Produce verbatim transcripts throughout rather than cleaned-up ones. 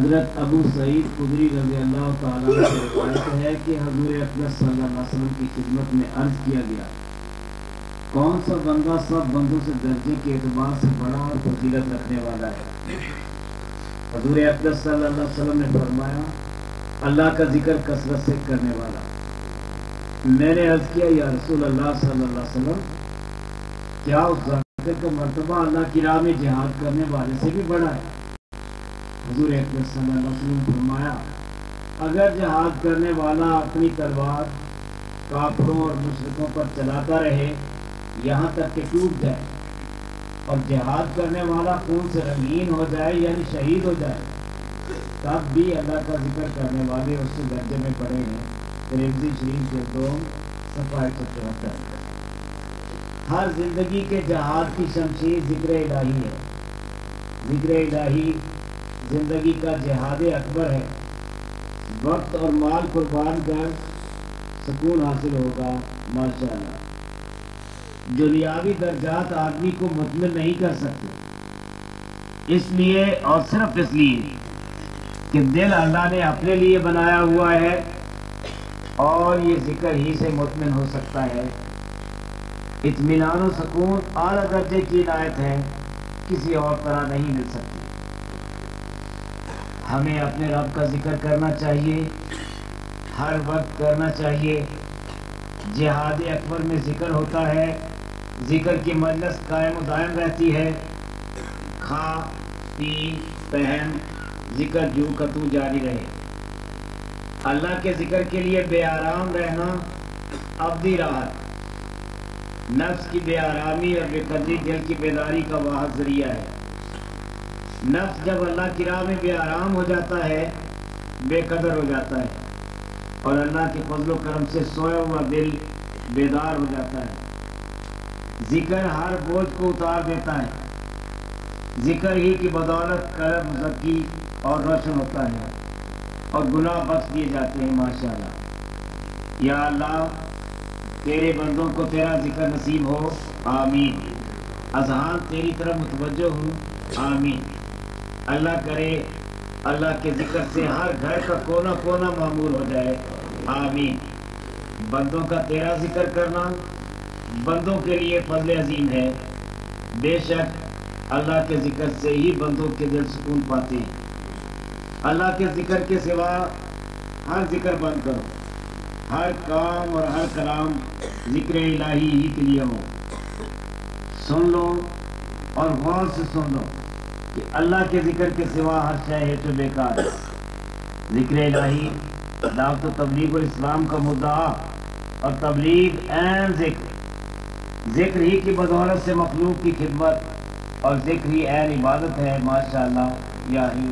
حضرت ابو سعید خدری رضی اللہ تعالیٰ عنہ سے روایت ہے کہ حضور اقدس صلی اللہ علیہ وسلم کی خدمت میں عرض کیا گیا، کون سا بندہ سب بندوں سے درجے کے اعتبار سے بڑا اور فضیلت رکھنے والا ہے؟ حضور اقدس صلی اللہ علیہ وسلم نے فرمایا، اللہ کا ذکر کثرت سے کرنے والا۔ میں نے عرض کیا، یا رسول اللہ صلی اللہ علیہ وسلم، کیا اس ذکر کا مرتبہ اللہ کی راہ میں جہاد کرنے والے سے بھی بڑا ہے؟ حضور اقدس صلی اللہ علیہ وسلم نے فرمایا، اگر جہاد کرنے والا اپنی تلوار کافروں اور مشرکوں پر چلاتا رہے یہاں تک کہ ٹوٹ جائے، اور جہاد کرنے والا خون سے رنگین ہو جائے یعنی شہید ہو جائے، تب بھی اللہ کا ذکر کرنے والے اس سے درجے میں پڑے ہیں۔ ترمذی شریف کے دو صفحہ ایک سو چوہتر۔ ہر زندگی کے جہاد کی شمشیر ذکر الہی ہے۔ ذکر الہی زندگی کا جہاد اکبر ہے۔ وقت اور مال قربان کر سکون حاصل ہوگا ماشاءاللہ۔ دنیاوی درجات آدمی کو مطمئن نہیں کر سکتے، اس لیے اور صرف اس لیے کہ دل اللہ نے اپنے لیے بنایا ہوا ہے، اور یہ ذکر ہی سے مطمئن ہو سکتا ہے۔ اطمینان و سکون اعلیٰ درجے کی عنایت ہے، کسی اور طرح نہیں مل سکتی۔ ہمیں اپنے رب کا ذکر کرنا چاہیے، ہر وقت کرنا چاہیے۔ جہاد اکبر میں ذکر ہوتا ہے، ذکر کی مجلس قائم و دائم رہتی ہے، کھا پی پہن ذکر جو کا تو جاری رہے۔ اللہ کے ذکر کے لیے بے آرام رہنا ابدی راحت، نفس کی بے آرامی اور بے قدری دل کی بیداری کا واحد ذریعہ ہے۔ نفس جب اللہ کی راہ میں بے آرام ہو جاتا ہے، بے قدر ہو جاتا ہے، اور اللہ کے فضل و کرم سے سویا ہوا دل بیدار ہو جاتا ہے۔ ذکر ہر بوجھ کو اتار دیتا ہے۔ ذکر ہی کی بدولت قلب مزکی اور روشن ہوتا ہے، اور گناہ بخش دیے جاتے ہیں ماشاءاللہ۔ یا اللہ، تیرے بندوں کو تیرا ذکر نصیب ہو، آمین۔ اذہان تیری طرف متوجہ ہوں، آمین۔ اللہ کرے اللہ کے ذکر سے ہر گھر کا کونا کونا معمور ہو جائے، آمین۔ بندوں کا تیرا ذکر کرنا بندوں کے لیے فضل عظیم ہے۔ بے شک اللہ کے ذکر سے ہی بندوں کے دل سکون پاتے ہیں۔ اللہ کے ذکر کے سوا ہر ذکر بند کرو، ہر کام اور ہر کلام ذکر الہی ہی کے لیے ہو۔ سن لو اور غور سے سن لو کہ اللہ کے ذکر کے سوا ہر شے ہے تو بیکار ہے۔ ذکر الہی دعوت و تبلیغ الاسلام کا مدعا، اور تبلیغ عین ذکر ذکر ہی کی بدولت سے مخلوق کی خدمت، اور ذکر ہی عین عبادت ہے ماشاءاللہ۔ یا ہی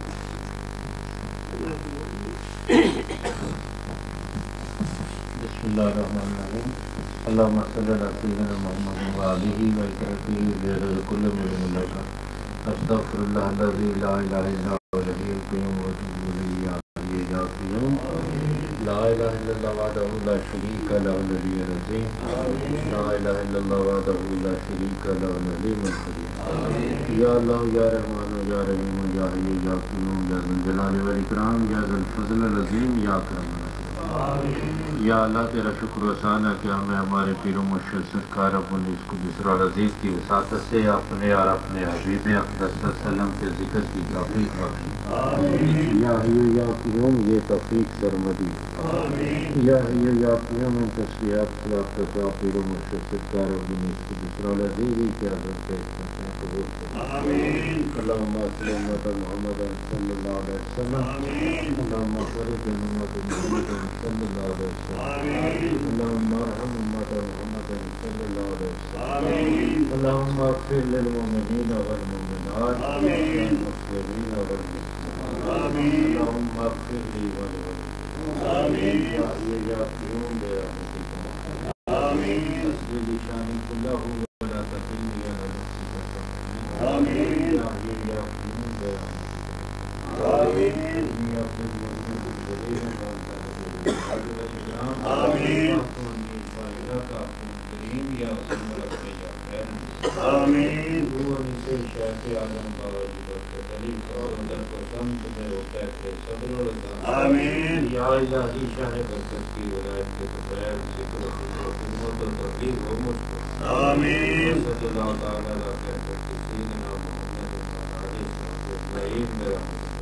بسم اللہ الرحمن الرحیم۔ اللہم صلی علی سیدنا محمد و آلہ و صحبہ غیر کل من لک۔ استغفر اللہ الذی لا الہ الا هو الحی القیوم و اتوب الیہ یا حی یا قیوم۔ لا الہ الا اللہ وحدہ لا شریک لہ العلی العظیم۔ لا الہ الا اللہ وحدہ لا شریک لہ العلیم الحکیم۔ یا اللہ یا رحمان یا رحیم یا حی یا قیوم یا ذا الجلال والاکرام یا ذا الفضل العظیم یا اکرم الأکرم۔ یا اللہ تیرا شکر و احسان ہے کہ ہمیں ہمارے پیر و مرشد سرکار ابو اس کو بسر العزیز کی وساطت سے اپنے اور اپنے حبیب اقدس صلی اللہ علیہ وسلم کے ذکر کی توفیق بخشی۔ یا حی یا قیوم یہ توفیق سرمدی۔ یا حی یا قیوم ان تسبیحات خلاف کا پیر و مرشد سرکار ابو اس کو بسر العزیز کی حضرت قبول کریں۔ اللہم صلی امت محمد صلی اللہ علیہ وسلم۔ اللہم فرج امت محمد صلی اللہ علیہ وسلم۔ اللہم ارحم امت محمد صلی اللہ علیہ وسلم۔ اللہم اغفر للمؤمنین والمؤمنات والمسلمین والمسلمات۔ اللہم اغفر لی ولوالدی۔ یا حی یا قیوم برحمتک اسجد شانی کلہ ولا تکلنی الی نفسی طرفۃ عین۔ یا حی یا قیوم برحمتک انی اغفر لذنوب جميعا وانت غفور الرحیم۔ آمین۔ رحیم یا حسین ربی یا خیر آمین روح سے شیخ آدم بابا جی برکت علی کو اندر کو سمت میں ہوتا ہے صبر و رضا آمین یا الہی شاہ برکت کی ولایت کے بغیر ذکر و خدمت و تبلیغ و مشکل آمین صلی اللہ تعالیٰ علیہ وسلم سیدنا محمد علیہ السلام میرا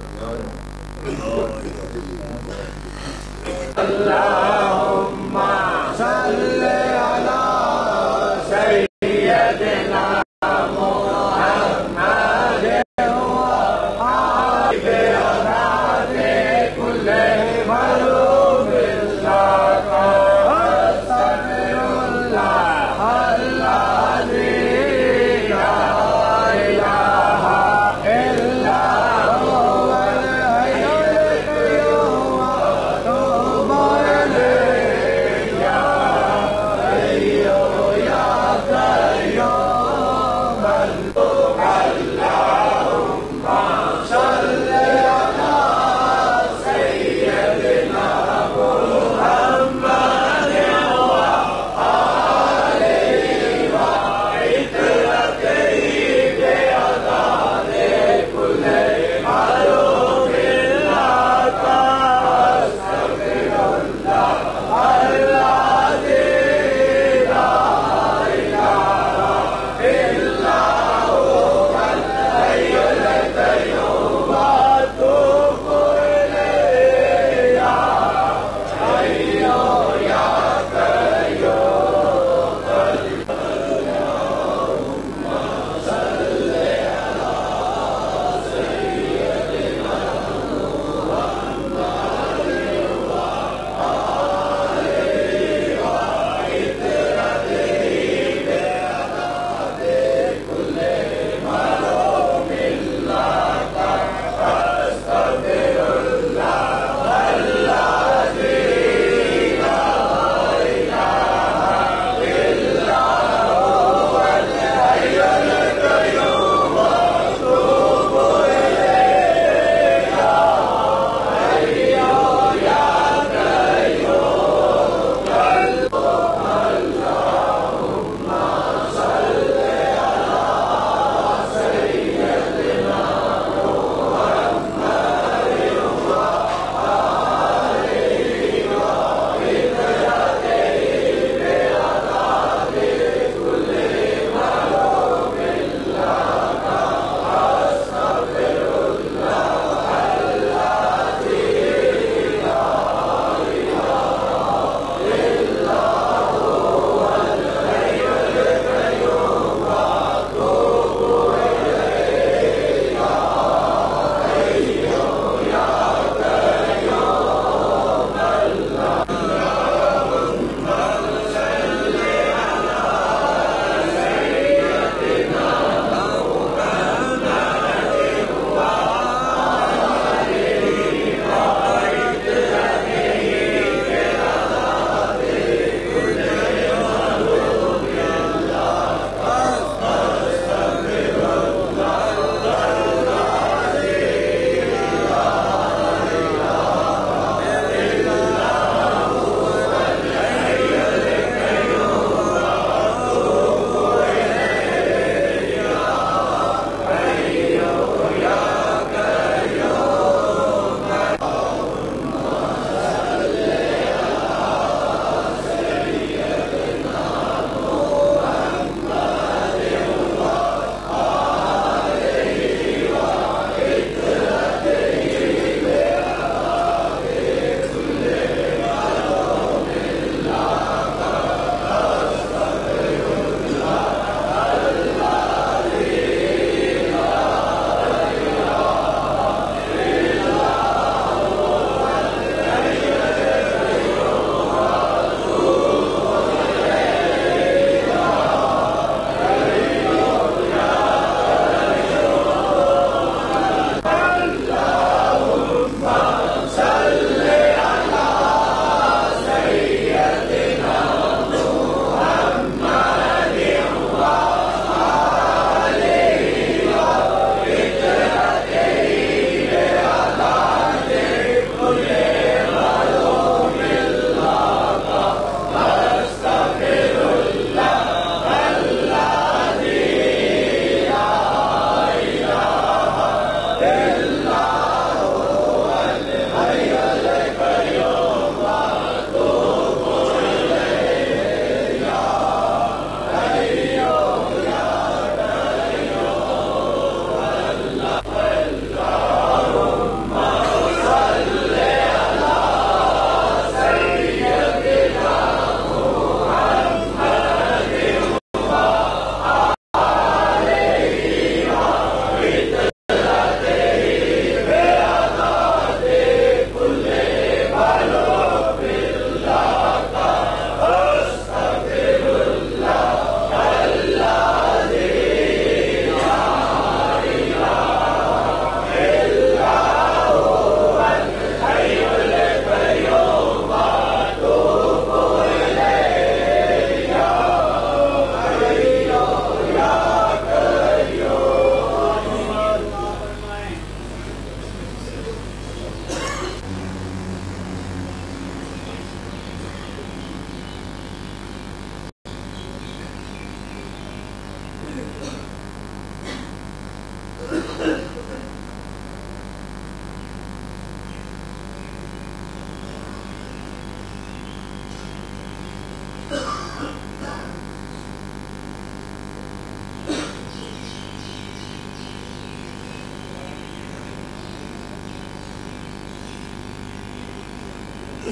اللهم صل على سيدنا محمد وآل كل ملوك الشرق أستغفر الله الذي لا إله إلا هو الحي القيوم وأتوب إليه يا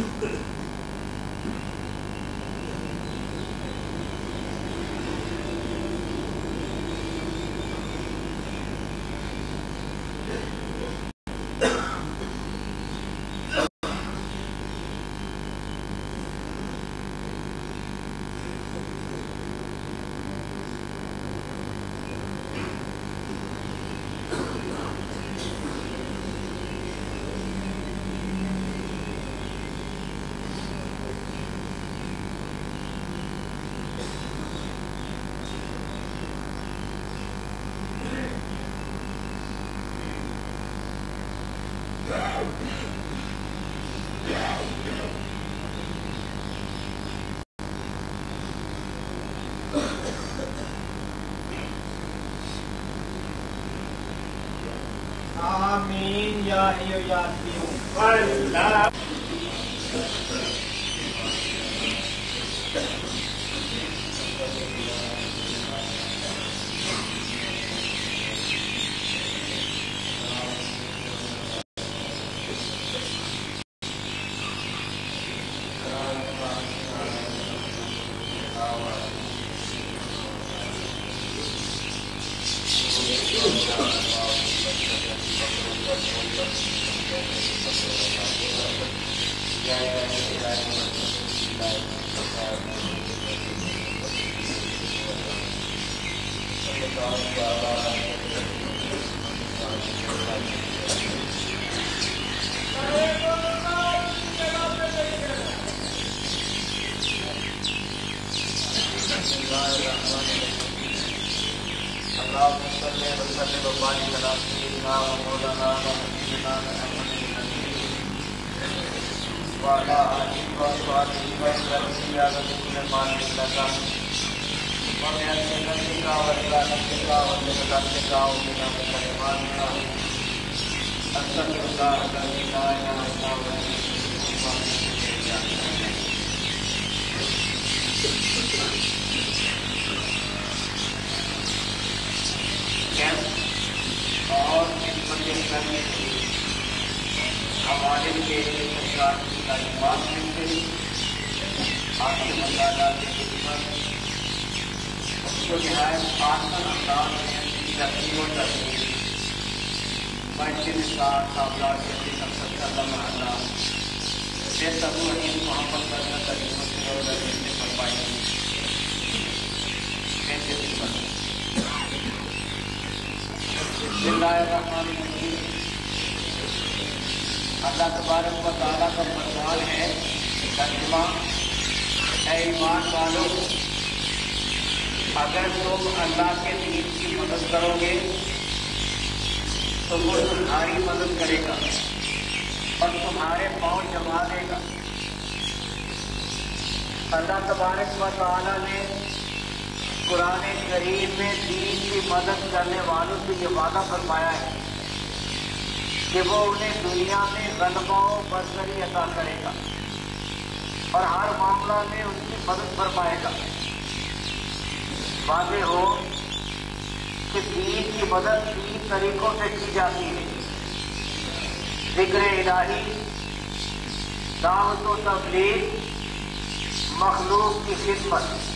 آمین یا حی یا قیوم اللہ اور خدمت کرنے کے حوالے کے سرکار کی تعلیمات میں سے آپ کے مطالعات کی خدمت اس کو نہایت آسان انداز میں ترتیب و ترتیب مسجد ساتھ صاحبات کے مقصد کا لمحہ سے تبو حدیث محمد کرنا ترجمہ سے اور درجے سے فرمائی کیسے خدمت بسم اللہ الرحمن الرحیم. اللہ تبارک و تعالیٰ کا فرمان ہے ترجمہ اے ایمان والو اگر تم اللہ کے دین کی مدد کرو گے تو وہ تمہاری مدد کرے گا اور تمہارے پاؤں جما دے گا. اللہ تبارک و تعالیٰ نے قرآن کریم میں دین کی مدد کرنے والوں سے یہ وعدہ فرمایا ہے کہ وہ انہیں دنیا میں غلبہ و برتری عطا کرے گا اور ہر معاملہ میں ان کی مدد فرمائے گا. واضح ہو کہ دین کی مدد تین طریقوں سے کی جاتی ہے: ذکر الہی، دعوت و تبلیغ، مخلوق کی خدمت.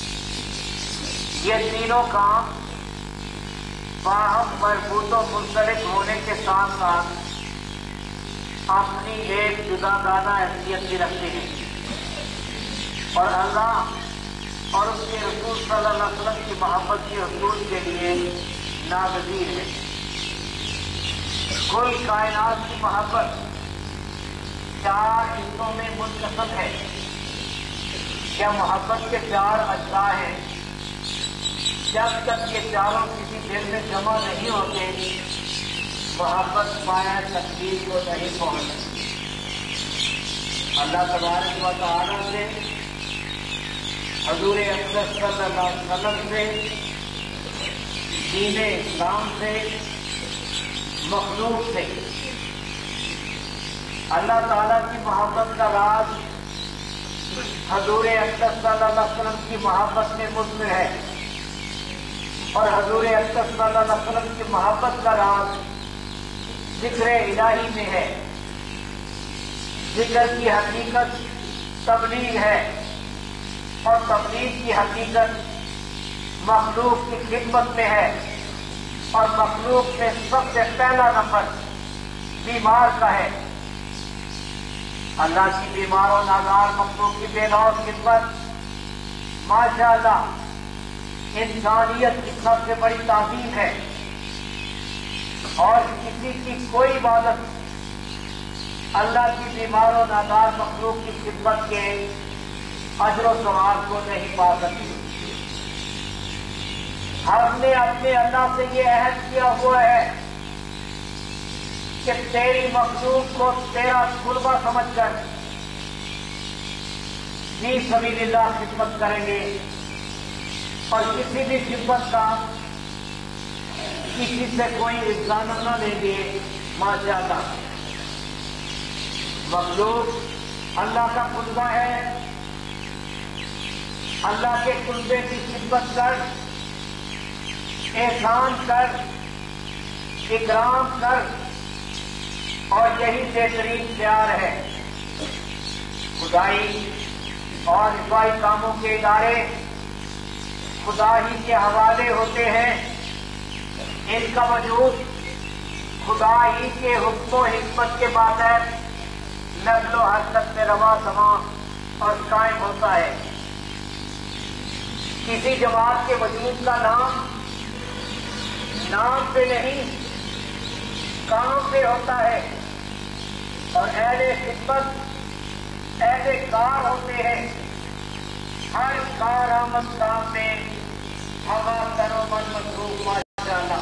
یہ تینوں کام باہم مربوط و منسلک ہونے کے ساتھ ساتھ اپنی ایک جدا دانا حیثیت بھی رکھتے ہیں اور اللہ اور اس کے رسول صلی اللہ علیہ وسلم کی محبت کے حصول کے لیے ناگزیر ہے. کل کائنات کی محبت چار حصوں میں منقسم ہے. کیا محبت کے چار اجزاء ہیں؟ جب تک یہ چاروں کسی دل میں جمع نہیں ہوتے محبت پایا تقدیر کو نہیں پہنچتی. اللہ تبارک و تعالیٰ سے، حضور اقدس صلی اللہ علیہ وسلم سے، دین اسلام سے، مخلوق سے. اللہ تعالیٰ کی محبت کا راز حضور اقدس صلی اللہ علیہ وسلم کی محبت میں مضمر ہے اور حضور اقدس صلی اللہ علیہ وسلم کی محبت کا راز ذکر الہی میں ہے. ذکر کی حقیقت تبلیغ ہے، اور تبلیغ کی حقیقت مخلوق کی خدمت میں ہے، اور مخلوق میں سب سے پہلا نفر بیمار کا ہے۔ اللہ کی بیمار و نادار مخلوق کی بے لوث خدمت ماشاءاللہ انسانیت کی سب سے بڑی تعظیم ہے، اور کسی کی کوئی عبادت اللہ کی بیمار و نادار مخلوق کی خدمت کے اجر و ثواب کو نہیں پا سکتی۔ ہم نے اپنے اللہ سے یہ عہد کیا ہوا ہے کہ تیری مخلوق کو تیرا قربہ سمجھ کر فی سبیل اللہ خدمت کریں گے، اور کسی بھی خدمت کا کسی سے کوئی الزام نہ لیں گے۔ ماشاءاللہ مخلوق اللہ کا قربہ ہے، اللہ کے قربے کی خدمت کر، احسان کر، اکرام کر، اور یہی بہترین پیار ہے۔ خدائی اور رفائی کاموں کے ادارے خدا ہی کے حوالے ہوتے ہیں، ان کا وجود خدا ہی کے حکم و حکمت کے باتیں نقل و حرکت میں رواں سماں اور قائم ہوتا ہے۔ کسی جماعت کے وجود کا نام نام پہ نہیں کام پہ ہوتا ہے، اور اہل خدمت اہل کار ہوتے ہیں۔ ہر کارآمد کام میں ہوا کرو من مصروف ماشاءاللہ۔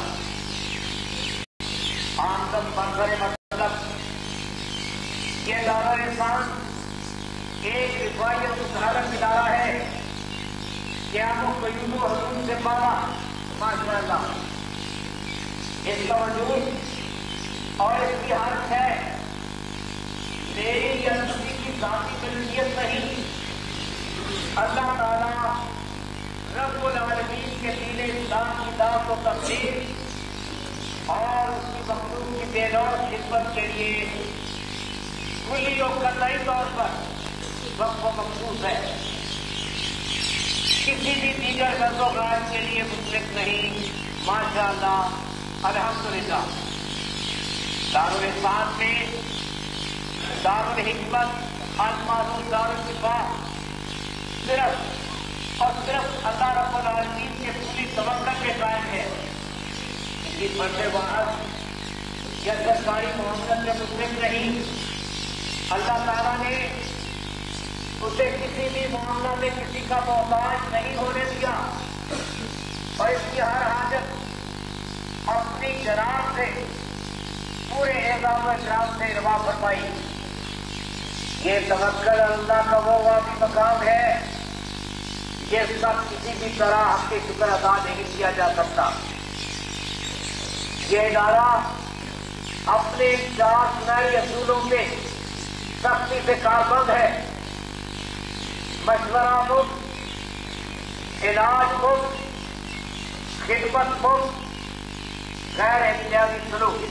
آمدن بنظر مطلب یہ دارا انسان ایک رفائی اور مسالت ادارہ ہے، قیام و قیوم و حضور سے پالا ماشاءاللہ۔ اس کا وجود اور اس کی حرف ہے میری یا کسی کی ذاتی ملکیت نہیں، اللہ تعالیٰ رب العالمین کے دین اسلام کی دعوت و تبلیغ اور اس کی مخلوق کی بے لوث خدمت کے لیے کلی و قطعی طور پر وقف و مخصوص ہے، کسی بھی دیگر غرض و غرض کے لیے مطلق نہیں۔ ماشاءاللہ الحمدللہ دارالاسلام میں دارالحکمت المعروف دارالشفا صرف اور صرف اللہ رب العالمین کے پوری توقع کے قائم ہے، کسی بڑے واحد یا سرکاری معاملت میں مطلق نہیں۔ اللہ تعالیٰ نے اسے کسی بھی معاملہ میں کسی کا محتاج نہیں ہونے دیا، اور اس کی ہر حاجت اپنی جناب سے پورے اعزاز و اکرام سے روا فرمائی۔ یہ توکل اللہ کا وہ واقعی مقام ہے جس کا کسی بھی طرح ہم کے شکر ادا نہیں کیا جا سکتا۔ یہ ادارہ اپنے چار سنہری اصولوں پہ سختی سے کاربند ہے، مشورہ مفت، علاج مفت، خدمت مفت، غیر احتیاطی سلوک۔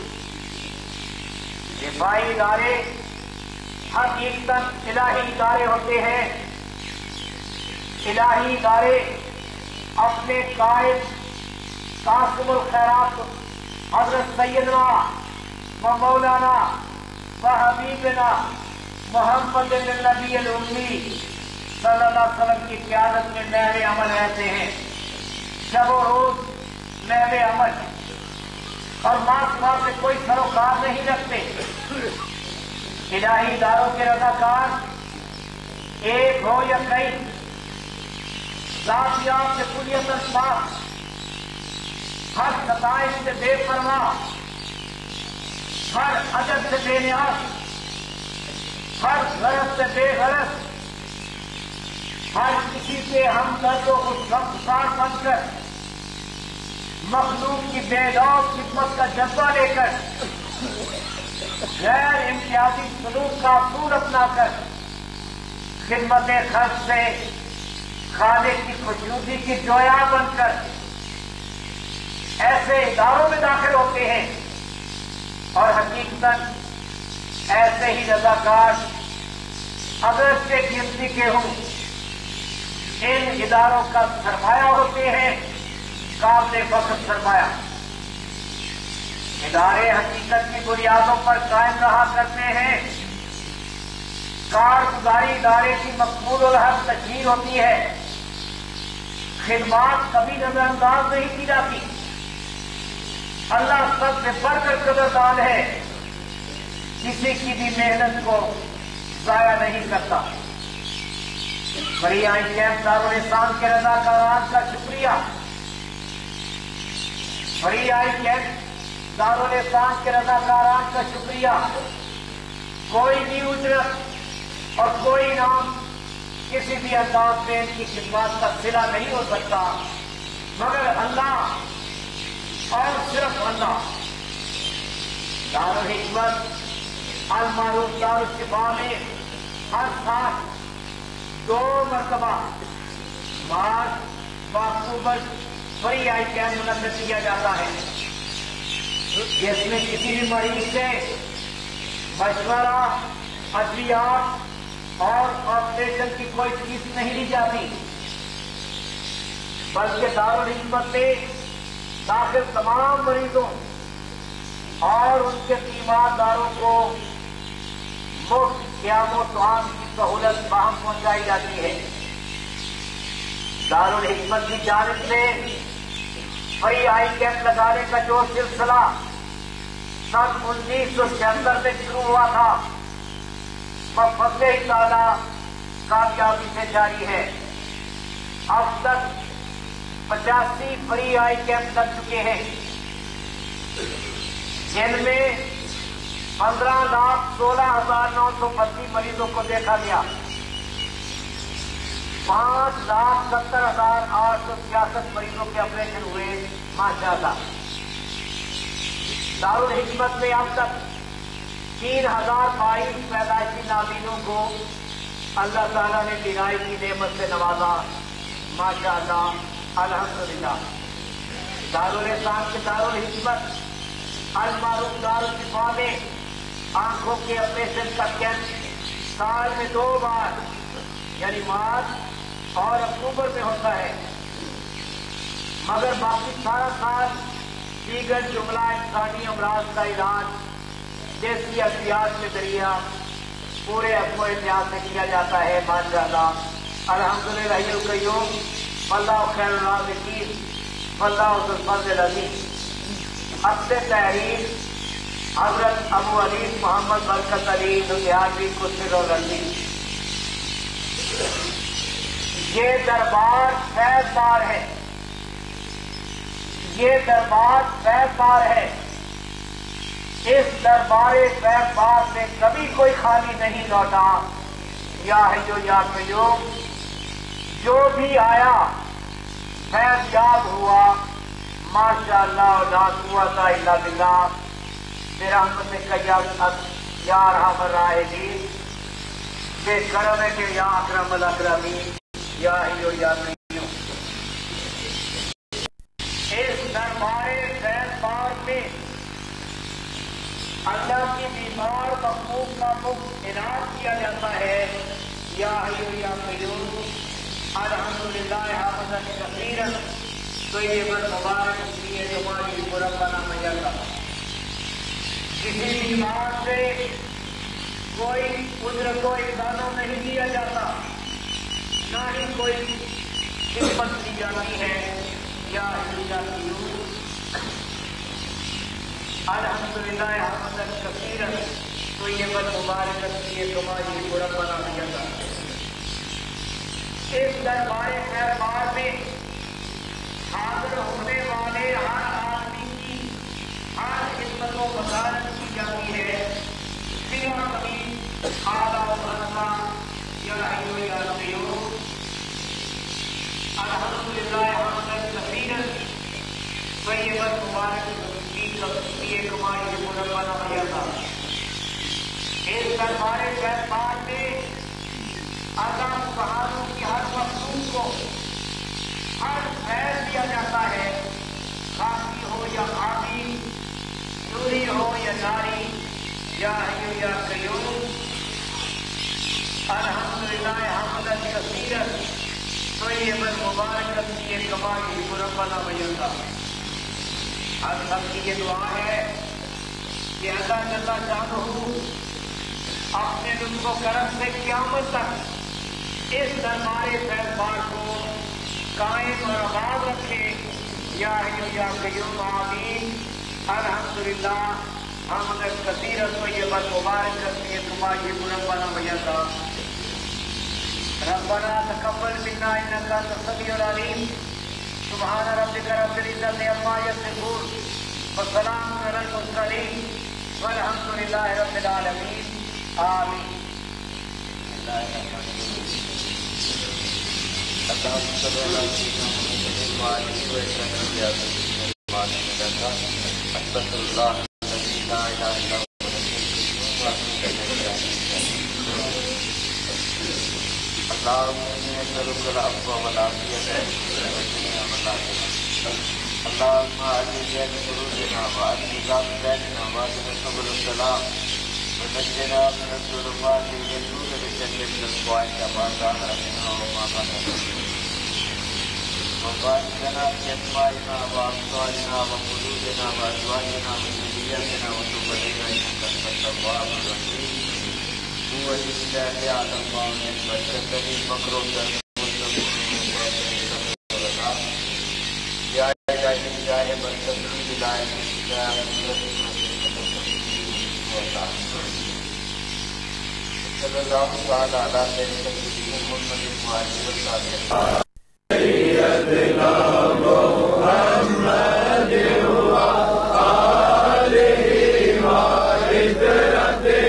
دفاعی ادارے حقیقتاً الہی ادارے ہوتے ہیں۔ الہی ادارے اپنے قائد قاسم الخیرات حضرت سیدنا و مولانا و حبیبنا محمد النبی الامی صلی اللہ علیہ وسلم کی قیادت میں محو عمل رہتے ہیں، شب و روز محو عمل، اور ماں سوا سے کوئی سروکار نہیں رکھتے۔ الہی اداروں کے رضاکار ایک ہو یا کئی، ذاتیات سے کلیت الفاظ، ہر ستائش سے بے پرواہ، ہر عجب سے بے نیاز، ہر غرض سے بے غرض، ہر کسی سے ہمدرد و غمگسار بن کر مخلوق کی بے لوث خدمت کا جذبہ لے کر غیر امتیازی سلوک کا اصول اپنا کر خدمت خلق سے خالق کی خوشنودی کی جویا بن کر ایسے اداروں میں داخل ہوتے ہیں، اور حقیقتاً ایسے ہی رضاکار اگر سے گنتی کے ہوں ان اداروں کا سرمایہ ہوتے ہیں قابل وقت سرمایہ. ادارے حقیقت کی بنیادوں پر قائم رہا کرتے ہیں. کارگزاری ادارے کی مقبول الحق تشہیر ہوتی ہے. خدمات کبھی نظر انداز نہیں کی جاتی. اللہ سب سے بڑھ کر قدردان ہے, کسی کی بھی محنت کو ضائع نہیں کرتا. بریائی کیمپ دارالاسلام کے رضاکاران کا شکریہ. بریائی کیمپ دارالاسلام کے رضاکاران کا شکریہ. کوئی بھی اجرت اور کوئی نام کسی بھی انداز میں ان کی خدمات کا صلہ نہیں ہو سکتا مگر اللہ اور صرف اللہ. دارالحکمت المعروف دارالشفا میں ہر سال دو مرتبہ مارچ باکتوبر فری آئی کیمپ منعقد کیا جاتا ہے, جس میں کسی بھی مریض سے مشورہ, ادویات اور آپریشن کی کوئی فیس نہیں لی جاتی, بلکہ دارالحکمت میں داخل تمام مریضوں اور ان کے تیمارداروں کو مفت قیام و طعام کی سہولت فراہم پہنچائی جاتی ہے. دارالحکمت کی جانب سے فری آئی کیمپ لگانے کا جو سلسلہ سن انیس سو چھہتر میں شروع ہوا تھا وہ فضل تعالیٰ کامیابی سے جاری ہے. اب تک پچاسی فری آئی کیمپ لگ چکے ہیں, جن میں پندرہ لاکھ سولہ ہزار نو سو بتیس مریضوں کو دیکھا گیا. پانچ لاکھ ستر ہزار آٹھ سو چھیاسٹھ مریضوں کے آپریشن ہوئے. ماشاء اللہ. دارالحکمت میں اب تک تین ہزار بائیس پیدائشی نابینوں کو اللہ تعالیٰ نے بینائی کی نعمت سے نوازا. ماشاء اللہ, الحمدللہ. دارالاسلام کے دارالحکمت المعروف دارالشفا میں آنکھوں کے آپریشن کا کیمپ سال میں دو بار یعنی مارچ اور اکتوبر میں ہوتا ہے, مگر باقی سارا سال دیگر جملہ انسانی امراض کا علاج دیسی ادویات کے ذریعہ پورے اپنے احتیاط سے کیا جاتا ہے. ماشاء اللہ, الحمدللہ حی القیوم, واللہ خیر الرازقین, واللہ ذو الفضل العظیم. اصل تحریر حضرت ابو علی محمد برکت علی دنیاوی قدس اور رضی. یہ دربار فیض بار ہے, یہ دربار فیض بار ہے. اس دربار فیض بار میں کبھی کوئی خالی نہیں لوٹا. یا حیو یا قیوم, جو بھی آیا فیض یاب ہوا. ماشاء اللہ, لا قوت الا باللہ. برحمتک یا یا ارحم الراحمین. بے کرم ہے کہ یا اکرم الاکرمین, یا حیو یا قیوم. اس دربار فیض بار میں اللہ کی بیمار مخلوق کا مفت علاج کیا جاتا ہے. یا حیو یا قیوم, الحمدللہ حافظ کثیرا طیبا مبارک فی جمالی ربنا مجلہ. کسی بیمار سے کوئی اجرت و احسان نہیں دیا جاتا, نہ ہی کوئی خدمت دی جاتی ہے. یا حیو الحمدللہ حافظ کثیرا طیبا مبارک فی جمالی ربنا مجلہ. اس دربار خیربار میں حاضر ہونے والے ہر آدمی کی ہر خدمت و وزارت کی جاتی ہے. بنا کبھی اعلیٰ و ادنا. یا حیو یا قیوم, الحمدللہ حمدا کثیرا طیبا مبارکا فی جمالی ربنا مجلہ. اس دربار خیربار میں اللہ سبحانہ کی ہر مخلوق کو ہر خیر دیا جاتا ہے, خاصی ہو یا عامی, نوری ہو یا ناری. یا حیو یا قیوم, الحمدللہ حمدا کثیرا طیبا مبارکا فی کما یحب ربنا ویرضا. ہم سب کی یہ دعا ہے کہ اللہ جل شانہ اپنے لطف و کرم سے قیامت تک اس دربار فیضبار کو قائم اور آباد رکھے. یا حی یا قیوم آمین. الحمدللہ حمدا کثیرا طیبا مبارکا فی کما یحب ربنا ویرضا. ربنا تقبل منا انك انت السميع العليم. سبحان ربك رب العزة عما يصفون وسلام على المرسلين والحمد لله رب العالمين. آمين. اللهم صل على سيدنا محمد وعلى آله وصحبه وسلم. استغفر الله الذي لا اله الا هو واتوب اليه. اللهم اني اسالك العفو والعافيه في الدنيا والاخره. اللهم اعز بين قلوبنا واعز ذات بيننا واجعل سبل السلام ونجنا من الظلمات الى النور بجنة الفوائد ما ظهر منها وما بطن. وبارك لنا في اسمائنا وابصارنا وقلوبنا وازواجنا وذرياتنا وتب علينا انك انت التواب الرحيم. هو لله يعلم ما ينبغي مكروه يا الهي يا بركتي لا اله صلى الله تعالى على سيدنا محمد وعلى اله وصحبه. سيدنا محمد وآله وعترته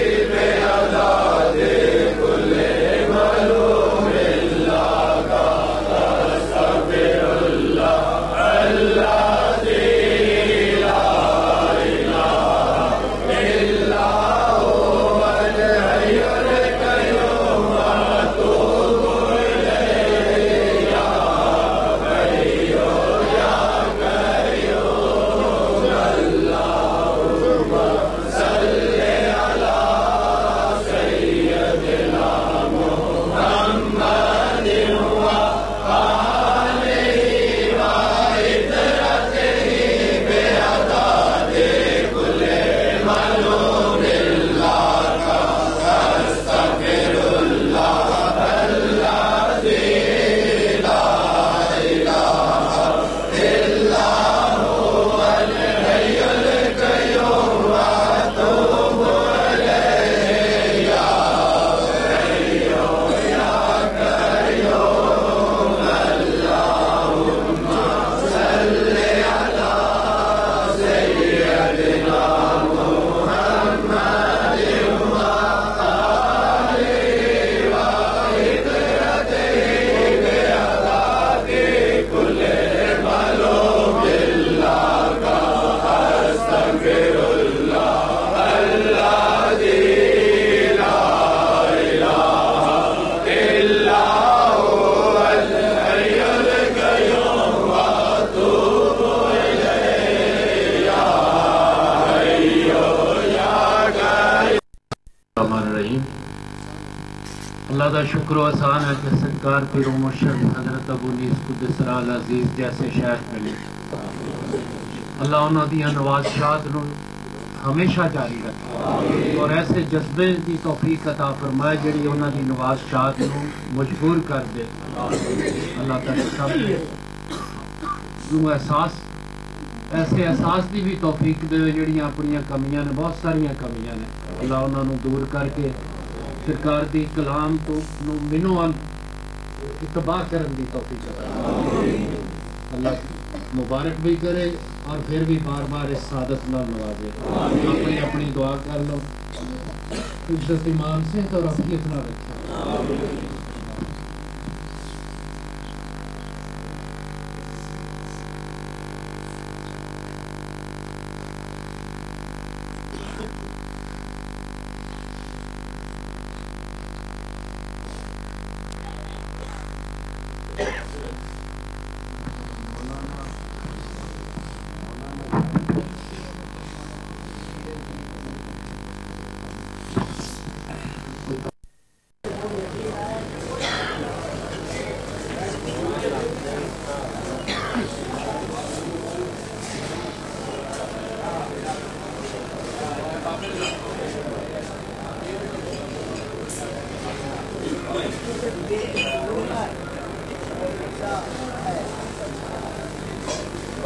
اللہ کا شکر و احسان ہے کہ سرکار پیر و مرشد حضرت ابو نیس قدس العزیز جیسے شیخ ملے. اللہ انہوں دیا نوازشات نو ہمیشہ جاری رکھے اور ایسے جذبے کی توفیق عطا فرمائے جڑی انہوں دی نوازشات نو مجبور کر دے. اللہ تعالی سب نو احساس ایسے احساس دی بھی توفیق دے جڑیاں اپنی کمیاں نے، بہت ساریاں کمیاں نے. اللہ انہوں نے دور کر کے سرکار دی کلام تو منو ان اتباع کرن دی توفیق عطا. اللہ مبارک بھی کرے اور پھر بھی بار بار اس سعادت نال نوازے. اپنی اپنی دعا کر لو، عزت ایمان سے تو رفیت نہ رکھے.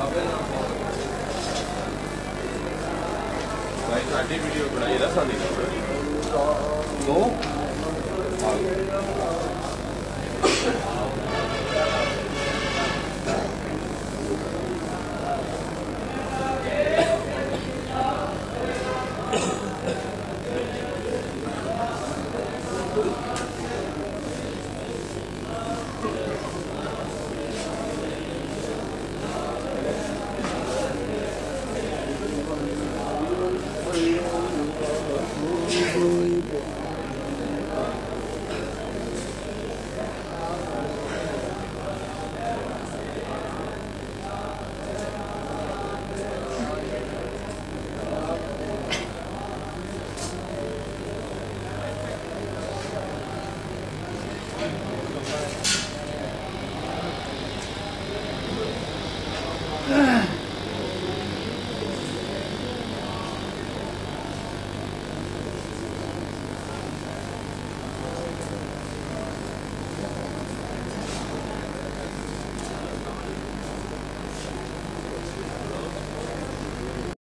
भाई साडी वीडियो बनाई रहा साडी दो